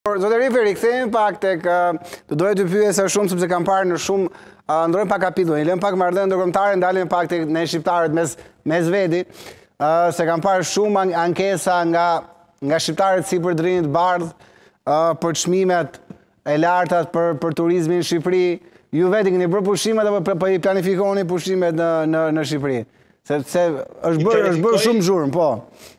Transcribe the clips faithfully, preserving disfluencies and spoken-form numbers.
Zotë Riferi, kthehemi pak tek të doja të pyesja shumë sepse kam parë në shumë ndrojmë pak kapitullin, lëm pak marrëdhënie ndërkombëtare, ndalim pak tek ne shqiptarët mes mes vedi, se kam parë shumë ankesa nga nga shqiptarët si për drinit bardh, për çmimet e larta për për turizmin në Shqipëri. Ju vetë keni bërë pushimet apo po i planifikoni pushimet në në në Shqipëri? Sepse është bërë është bërë shumë zhurmë, po.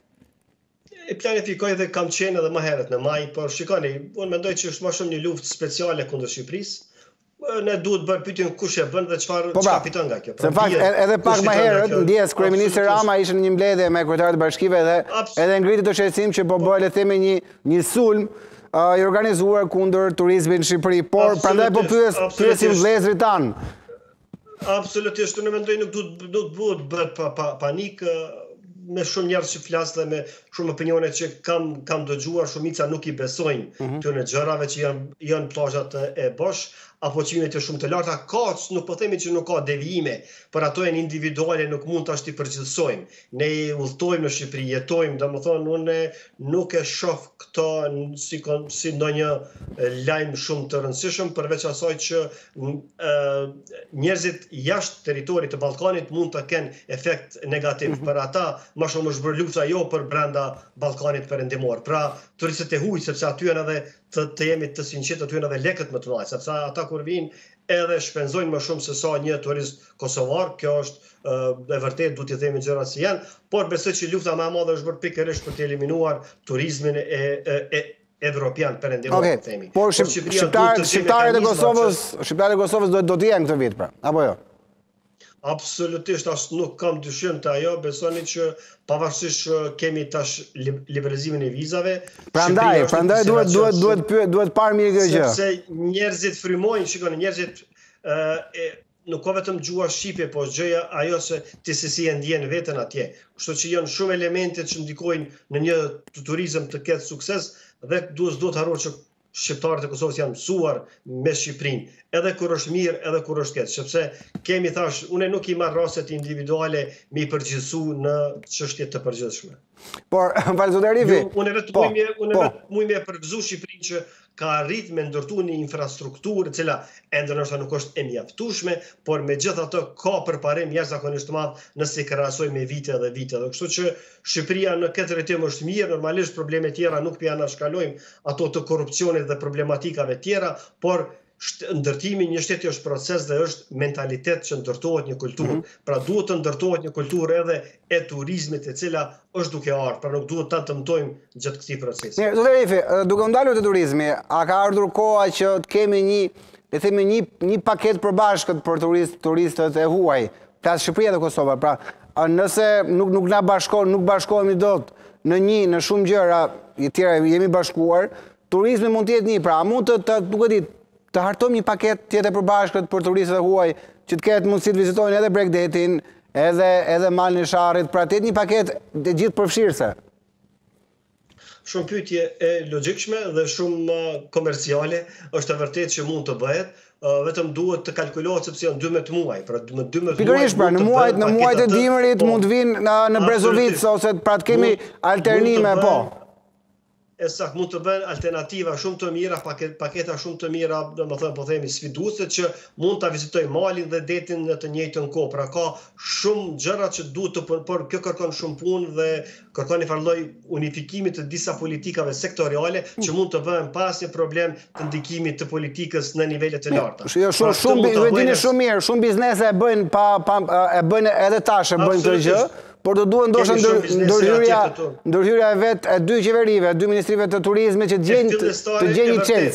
I planifikoj dhe kam qenë edhe më herët në maj, por shikoni, unë mendoj që është më shumë një luftë speciale kundër Shqipërisë. Ne duhet bërë pyetjen kush e bën dhe çfarë çfarë fiton nga kjo. Se fakt edhe pak më herët ndjes kryeministri Rama ishte në një mbledhje me kryetarët e bashkive dhe edhe ngriti të shqetësim që po bëhet le të themi një një sulm i organizuar kundër turizmit në Shqipëri, por prandaj po pyes pyesim vëllezërit tan. Absolutisht, unë mendoj nuk duhet nuk duhet bëhet panik. Me shumë njerëz që flas dhe me shumë opinione që kam kam dëgjuar, shumica nuk i besojnë këtyre gjërave që janë janë plazhat e bosh apo çmimet e shumë të larta. Ka, nuk po themi që nuk ka devijime, por ato janë individuale, nuk mund tash t'i përgjithësojmë. Ne udhtojmë në Shqipëri, jetojmë, domethënë unë nuk e shoh këto si si ndonjë lajm shumë të rëndësishëm, përveç asaj që njerëzit jashtë territorit të Ballkanit mund të kenë efekt negativ. Për ata më shumë është bërë lufta jo për brenda Ballkanit perëndimor. Pra, turistët e huaj, sepse aty janë edhe të, të jemi të sinqertë, aty janë edhe lekët më të mëdha, sepse ata kur vinë edhe shpenzojnë më shumë se sa një turist kosovar. Kjo është e vërtet, duhet t'i themi gjërat si janë, por besoj që lufta më e madhe është bërë pikërisht për të eliminuar turizmin e, e, e evropian perëndimor, okay. themi. Por shqiptarët shqiptarët e Kosovës, shqiptarët e Kosovës do të jenë këtë vit pra, apo jo? Absolutisht, as nuk kam dyshim të ajo, besoni që pavarësisht kemi tash liberalizimin e vizave. Prandaj, prandaj duhet duhet duhet pyet duhet parë mirë kjo gjë. Sepse njerëzit frymojnë, shikoni, njerëzit ë nuk ka vetëm gjua shqipe, po gjëja ajo se ti se si e ndjen veten atje. Kështu që janë shumë elemente që ndikojnë në një turizëm të ketë sukses dhe duhet duhet harruar që shqiptarët e Kosovës janë mësuar me Shqipërinë, edhe kur është mirë, edhe kur është keq, sepse kemi thash, unë nuk i marr rastet individuale me i përgjithësu në çështje të përgjithshme. Por Valzodarivi, unë vetë po, unë vetë muj me përgjigjsu Shqipërinë që ka arrit me ndërtu një infrastrukturë e cila ende ndoshta nuk është e mjaftueshme, por megjithatë ka përparim jashtëzakonisht të madh nëse i krahasoj me vite dhe vite. Dhe kështu që Shqipëria në këtë rrymë është mirë, normalisht probleme tjera nuk po janë shkalojmë ato të korrupsionit dhe problematikave tjera, por ndërtimi një shteti është proces dhe është mentalitet që ndërtohet një kulturë. Mm -hmm. Pra duhet të ndërtohet një kulturë edhe e turizmit e cila është duke ardhur, pra nuk duhet ta dëmtojmë gjatë këtij procesi. Mirë, zotë Rifi, duke ndalur te turizmi, a ka ardhur koha që të kemi një, le të themi një një paketë përbashkët për turist, turistët e huaj, plas Shqipëria dhe Kosova. Pra, nëse nuk nuk na bashkohen, nuk bashkohemi dot në një, në shumë gjëra të tjera jemi bashkuar, turizmi mund të jetë një, pra mund të, të nuk e di, të hartojmë një paketë tjetër përbashkët për turistët e huaj, që të ketë mundësi të vizitojnë edhe Bregdetin, edhe edhe Malin e Sharrit, pra të jetë një paketë të gjithë përfshirëse. Shumë pyetje e logjikshme dhe shumë komerciale, është e vërtetë që mund të bëhet, vetëm duhet të kalkulohet sepse janë dymbëdhjetë muaj, pra në dymbëdhjetë muaj. Pikërisht, pra në muajt në muajt e dimrit mund të vinë në, në Brezovic ose pra të kemi alternime, po. E saktë mund të bëhen alternativa shumë të mira, paketa shumë të mira, domethënë po themi sfiduese që mund ta vizitojë Malin dhe detin në të njëjtën kohë. Pra ka shumë gjëra që duhet të por kjo kërkon shumë punë dhe kërkon një farë lloj unifikimi të disa politikave sektoriale që mund të bëhen pas një problem të ndikimit të politikës në nivele të larta. Jo, shumë shumë ju dini shumë mirë, shumë biznese e bëjnë pa pa e bëjnë edhe tash e bëjnë këtë gjë. Por të duhet ndoshta ndërhyrja ndërhyrja e vet e dy qeverive, e dy ministrive të turizmit që gjejnë të gjejnë një çelës.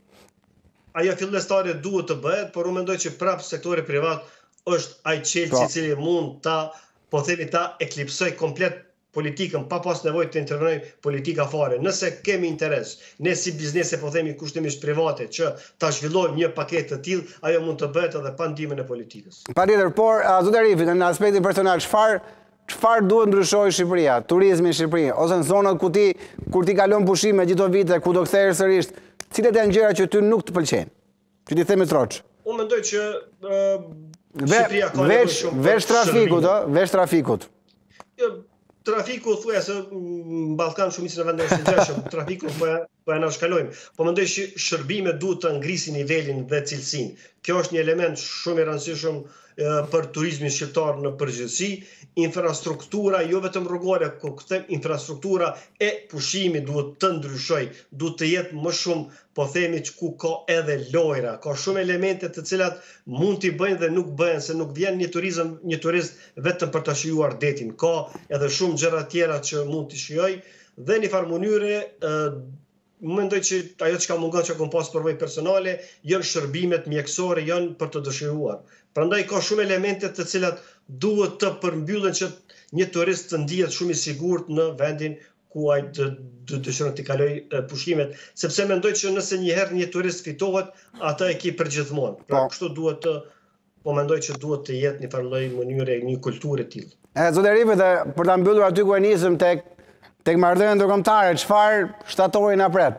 Ajo fillestare duhet të bëhet, por unë mendoj që prapë sektori privat është ai çelësi i cili mund ta, po themi ta eklipsoj komplet politikën pa pas nevojë të intervenojë politika fare. Nëse kemi interes, ne si biznese po themi kushtimisht private që ta zhvillojmë një paketë të tillë, ajo mund të bëhet edhe pa ndihmën e politikës. Patjetër, por zotë Arifi, në aspektin personal, çfarë Çfarë duhet ndryshojë Shqipëria, turizmi në Shqipëri, ose në zonat ku ti kur ti kalon pushime gjithë këto vite, ku do kthehesh sërish, cilat janë gjëra që ty nuk të pëlqejnë? Që ti themi troç. Unë mendoj që Shqipëria ka nevojë shumë veç trafikut, ë, veç trafikut. Jo, trafiku thuaj se në Ballkan shumicën e vendeve të ndryshëm, trafiku po po e na shkalojmë. Po mendoj që shërbimet duhet të ngrisin nivelin dhe cilësinë. Kjo është një element shumë i rëndësishëm për turizmin shqiptar në përgjithësi. Infrastruktura, jo vetëm rrugore, kur kthem infrastruktura e pushimit duhet të ndryshoj, duhet të jetë më shumë, po themi që ku ka edhe lojra, ka shumë elemente të cilat mund t'i bëjnë dhe nuk bëjnë, se nuk vjen një turizm, një turist vetëm për të shijuar detin. Ka edhe shumë gjëra tjera që mund t'i shijoj dhe në një farë mënyre mendoj që ajo që ka mungon që kam pas përvojë personale, janë shërbimet mjekësore, janë për të dëshiruar. Prandaj ka shumë elemente të cilat duhet të përmbyllen që një turist të ndihet shumë i sigurt në vendin ku ai dëshiron të kalojë pushimet, sepse mendoj që nëse një herë një turist fitohet, atë e ki përgjithmonë. Pra kështu duhet të po mendoj që duhet të jetë një farë lloj mënyre, një kulturë e tillë. E zotë Rive, dhe për ta mbyllur aty ku e nisëm tek tek marrëdhënia ndërkombëtare, çfarë shtatori na pret?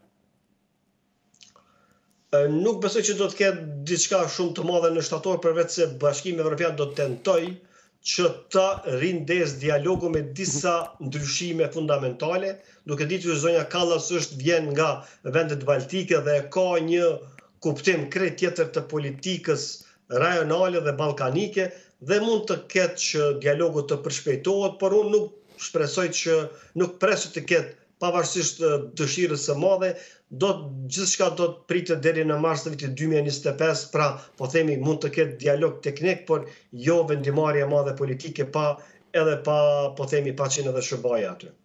Nuk besoj që do të ketë diçka shumë të madhe në shtator, përveç se Bashkimi Evropian do të tentoj që të rindes dialogu me disa ndryshime fundamentale, duke ditur që zonja Kallas është vjen nga vendet baltike dhe ka një kuptim krejt tjetër të politikës rajonale dhe ballkanike dhe mund të ketë që dialogu të përshpejtohet, por unë nuk shpresoj që nuk presu të ketë pavarësisht dëshirës së madhe, do gjithçka do të pritet deri në mars të vitit dy mijë e njëzet e pesë, pra po themi mund të ketë dialog teknik, por jo vendimarrje e madhe politike pa edhe pa po themi pa qenë edhe shërbaje aty.